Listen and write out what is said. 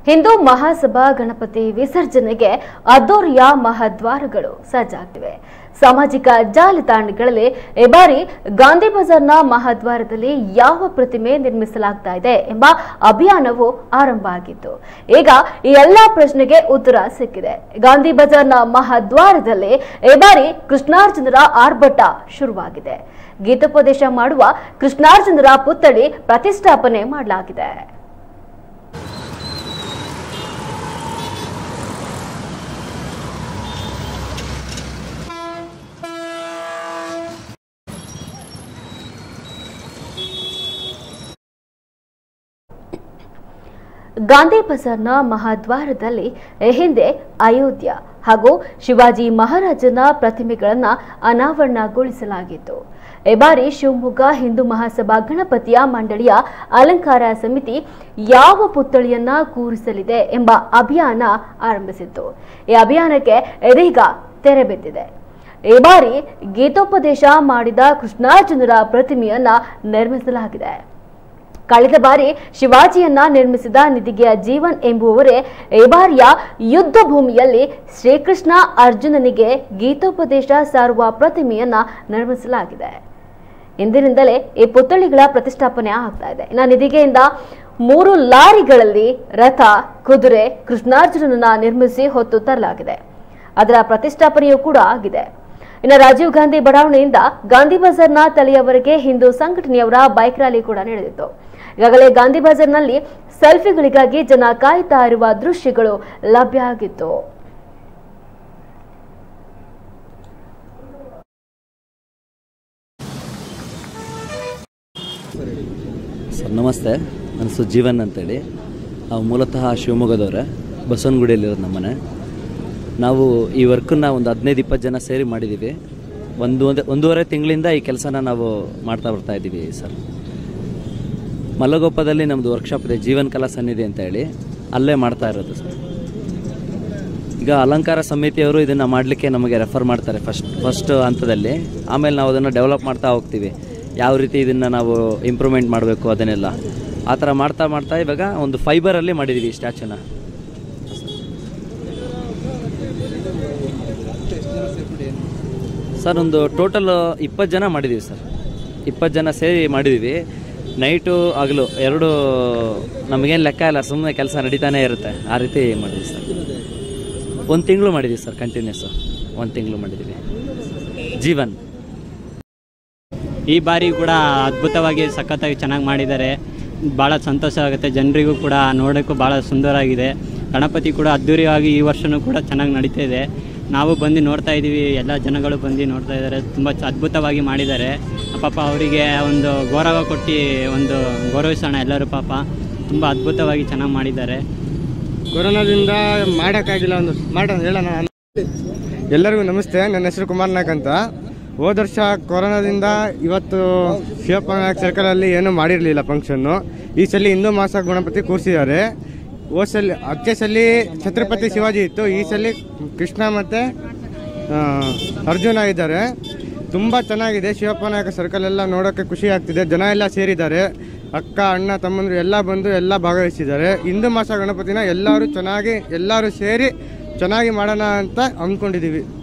ಹಿಂದೂ ಮಹಾಸಭಾ ಗಣಪತಿ ವಿಸರ್ಜನೆಗೆ ಅದ್ದೂರಿಯ ಮಹಾದ್ವಾರಗಳು ಸಜ್ಜಾಗಿವೆ. ಸಾಮಾಜಿಕ ಜಾಲತಾಣಗಳಲ್ಲಿ ಈ ಬಾರಿ ಗಾಂಧಿ ಬಜಾರ್ನ ಮಹಾದ್ವಾರದಲ್ಲಿ ಯಾವ ಪ್ರತಿಮೆ ನಿರ್ಮಿಸಲಾಗ್ತಾ ಇದೆ ಎಂಬ ಅಭಿಯಾನವು ಆರಂಭ ಆಗಿತ್ತು. ಈಗ ಈ ಎಲ್ಲಾ ಪ್ರಶ್ನೆಗೆ ಉತ್ತರ ಸಿಕ್ಕಿದೆ. ಗಾಂಧಿ ಬಜಾರ್ನ ಮಹಾದ್ವಾರದಲ್ಲಿ ಈ ಬಾರಿ ಕೃಷ್ಣಾರ್ಜುನರ ಆರ್ಭಟ ಶುರುವಾಗಿದೆ. ಗೀತೋಪದೇಶ ಮಾಡುವ ಕೃಷ್ಣಾರ್ಜುನರ ಪುತ್ಥಳಿ ಪ್ರತಿಷ್ಠಾಪನೆ ಮಾಡಲಾಗಿದೆ. ಗಾಂಧಿ ಬಜಾರ್ನ ಮಹಾದ್ವಾರದಲ್ಲಿ ಹಿಂದೆ ಅಯೋಧ್ಯ ಹಾಗೂ ಶಿವಾಜಿ ಮಹಾರಾಜನ ಪ್ರತಿಮೆಗಳನ್ನು ಅನಾವರಣಗೊಳಿಸಲಾಗಿತ್ತು. ಈ ಬಾರಿ ಶಿವಮೊಗ್ಗ ಹಿಂದೂ ಮಹಾಸಭಾ ಗಣಪತಿಯ ಮಂಡಳಿಯ ಅಲಂಕಾರ ಸಮಿತಿ ಯಾವ ಪುತ್ಥಳಿಯನ್ನ ಕೂರಿಸಲಿದೆ ಎಂಬ ಅಭಿಯಾನ ಆರಂಭಿಸಿತ್ತು. ಈ ಅಭಿಯಾನಕ್ಕೆ ಇದೀಗ ತೆರೆ ಬಿದ್ದಿದೆ. ಈ ಬಾರಿ ಗೀತೋಪದೇಶ ಮಾಡಿದ ಕೃಷ್ಣಾರ್ಜುನರ ಪ್ರತಿಮೆಯನ್ನ ನಿರ್ಮಿಸಲಾಗಿದೆ. ಕಳೆದ ಬಾರಿ ಶಿವಾಜಿಯನ್ನ ನಿರ್ಮಿಸಿದ ನಿಧಿಗೆಯ ಜೀವನ್ ಎಂಬುವವರೇ ಈ ಬಾರಿಯ ಯುದ್ಧ ಭೂಮಿಯಲ್ಲಿ ಶ್ರೀಕೃಷ್ಣ ಅರ್ಜುನನಿಗೆ ಗೀತೋಪದೇಶ ಸಾರುವ ಪ್ರತಿಮೆಯನ್ನ ನಿರ್ಮಿಸಲಾಗಿದೆ. ಇಂದಿನಿಂದಲೇ ಈ ಪುತ್ಥಳಿಗಳ ಪ್ರತಿಷ್ಠಾಪನೆ ಆಗ್ತಾ ಇದೆ. ಇನ್ನು ನಿಧಿಗೆಯಿಂದ 3 ಲಾರಿಗಳಲ್ಲಿ ರಥ, ಕುದುರೆ, ಕೃಷ್ಣಾರ್ಜುನನನ್ನ ನಿರ್ಮಿಸಿ ಹೊತ್ತು ತರಲಾಗಿದೆ. ಅದರ ಪ್ರತಿಷ್ಠಾಪನೆಯೂ ಕೂಡ ಆಗಿದೆ. ಇನ್ನು ರಾಜೀವ್ ಗಾಂಧಿ ಬಡಾವಣೆಯಿಂದ ಗಾಂಧಿ ಬಜಾರ್ನ ತಳಿಯವರೆಗೆ ಹಿಂದೂ ಸಂಘಟನೆಯವರ ಬೈಕ್ ರ್ಯಾಲಿ ಕೂಡ ನಡೆದಿತ್ತು. ಈಗಾಗಲೇ ಗಾಂಧಿ ಬಜಾರ್ನಲ್ಲಿ ಸೆಲ್ಫಿಗಳಿಗಾಗಿ ಜನ ಕಾಯ್ತಾ ಇರುವ ದೃಶ್ಯಗಳು ಲಭ್ಯ ಆಗಿತ್ತು. ಸರ್ ನಮಸ್ತೆ, ನನ್ನ ಹೆಸರು ಜೀವನ್ ಅಂತೇಳಿ. ನಾವು ಮೂಲತಃ ಶಿವಮೊಗ್ಗದವರೇ, ಬಸವನಗುಡಿಯಲ್ಲಿರೋದು ನಮ್ಮನೆ. ನಾವು ಈ ವರ್ಕನ್ನು ಒಂದು 15-20 ಜನ ಸೇರಿ ಮಾಡಿದ್ದೀವಿ. ಒಂದೂವರೆ ತಿಂಗಳಿಂದ ಈ ಕೆಲಸನ ನಾವು ಮಾಡ್ತಾ ಬರ್ತಾ ಇದ್ದೀವಿ ಸರ್. ಮಲ್ಲಗೋಪದಲ್ಲಿ ನಮ್ಮದು ವರ್ಕ್ಶಾಪ್ ಇದೆ, ಜೀವನ್ ಕಲಾ ಸನ್ನಿಧಿ ಅಂತ ಹೇಳಿ, ಅಲ್ಲೇ ಮಾಡ್ತಾ ಇರೋದು ಸರ್. ಈಗ ಅಲಂಕಾರ ಸಮಿತಿಯವರು ಇದನ್ನು ಮಾಡಲಿಕ್ಕೆ ನಮಗೆ ರೆಫರ್ ಮಾಡ್ತಾರೆ ಫಸ್ಟ್ ಹಂತದಲ್ಲಿ. ಆಮೇಲೆ ನಾವು ಅದನ್ನು ಡೆವಲಪ್ ಮಾಡ್ತಾ ಹೋಗ್ತೀವಿ, ಯಾವ ರೀತಿ ಇದನ್ನು ನಾವು ಇಂಪ್ರೂವ್ಮೆಂಟ್ ಮಾಡಬೇಕು ಅದನ್ನೆಲ್ಲ. ಆ ಥರ ಮಾಡ್ತಾ ಇವಾಗ ಒಂದು ಫೈಬರಲ್ಲಿ ಮಾಡಿದ್ದೀವಿ ಸ್ಟ್ಯಾಚ್ಯೂನ. ಸರ್ ಒಂದು ಟೋಟಲ್ 20 ಜನ ಮಾಡಿದ್ದೀವಿ ಸರ್. 20 ಜನ ಸೇರಿ ಮಾಡಿದ್ದೀವಿ. ನೈಟು ಹಗಲು 2 ನಮಗೇನು ಲೆಕ್ಕ ಇಲ್ಲ, ಸುಮ್ಮನೆ ಕೆಲಸ ನಡೀತಾನೆ ಇರುತ್ತೆ. ಆ ರೀತಿ ಮಾಡಿದ್ದೀವಿ ಸರ್. 1 ತಿಂಗಳು ಮಾಡಿದ್ದೀವಿ ಸರ್, ಕಂಟಿನ್ಯೂಸು 1 ತಿಂಗಳು ಮಾಡಿದ್ದೀವಿ. ಜೀವನ್ ಈ ಬಾರಿ ಕೂಡ ಅದ್ಭುತವಾಗಿ ಸಖತ್ತಾಗಿ ಚೆನ್ನಾಗಿ ಮಾಡಿದ್ದಾರೆ. ಭಾಳ ಸಂತೋಷ ಆಗುತ್ತೆ. ಜನರಿಗೂ ಕೂಡ ನೋಡೋಕ್ಕೂ ಭಾಳ ಸುಂದರವಾಗಿದೆ. ಗಣಪತಿ ಕೂಡ ಅದ್ದೂರಿಯಾಗಿ ಈ ವರ್ಷವೂ ಕೂಡ ಚೆನ್ನಾಗಿ ನಡೀತಾ ಇದೆ. ನಾವು ಬಂದು ನೋಡ್ತಾ ಇದ್ದೀವಿ, ಎಲ್ಲ ಜನಗಳು ಬಂದು ನೋಡ್ತಾ ಇದ್ದಾರೆ. ತುಂಬ ಅದ್ಭುತವಾಗಿ ಮಾಡಿದ್ದಾರೆ. ಪಾಪ ಅವರಿಗೆ ಒಂದು ಗೌರವ ಕೊಟ್ಟು ಒಂದು ಗೌರವಿಸೋಣ ಎಲ್ಲರೂ. ಪಾಪ ತುಂಬ ಅದ್ಭುತವಾಗಿ ಚೆನ್ನಾಗಿ ಮಾಡಿದ್ದಾರೆ. ಕೊರೋನಾದಿಂದ ಮಾಡೋಕ್ಕಾಗಿಲ್ಲ, ಹೇಳೋಣ. ಎಲ್ಲರಿಗೂ ನಮಸ್ತೆ, ನನ್ನ ಹೆಸರು ಕುಮಾರ್ ನಾಯಕ್ ಅಂತ. ಹೋದ ವರ್ಷ ಕೊರೋನಾದಿಂದ ಇವತ್ತು ಶಿವಪ್ಪ ನಾಯಕ್ ಸರ್ಕಲಲ್ಲಿ ಏನೂ ಮಾಡಿರಲಿಲ್ಲ ಫಂಕ್ಷನ್ನು. ಈ ಸಲ ಹಿಂದೂ ಮಹಾಸಭಾ ಗಣಪತಿ ಕೂರಿಸಿದ್ದಾರೆ. ಹೋದ ಸಲ ಅಚ್ಚೆ ಸಲ ಛತ್ರಪತಿ ಶಿವಾಜಿ ಇತ್ತು, ಈ ಸಲ ಕೃಷ್ಣ ಮತ್ತು ಅರ್ಜುನ ಇದ್ದಾರೆ. ತುಂಬ ಚೆನ್ನಾಗಿದೆ. ಶಿವಪ್ಪ ನಾಯಕ ಸರ್ಕಲ್ ಎಲ್ಲ ನೋಡೋಕ್ಕೆ ಖುಷಿ ಆಗ್ತಿದೆ. ಜನ ಎಲ್ಲ ಸೇರಿದ್ದಾರೆ, ಅಕ್ಕ ಅಣ್ಣ ತಮ್ಮಂದರು ಎಲ್ಲ ಬಂದು ಎಲ್ಲ ಭಾಗವಹಿಸಿದ್ದಾರೆ. ಹಿಂದೂ ಮಹಾಸಭಾ ಗಣಪತಿನ ಎಲ್ಲರೂ ಸೇರಿ ಚೆನ್ನಾಗಿ ಮಾಡೋಣ ಅಂತ ಅಂದ್ಕೊಂಡಿದ್ದೀವಿ.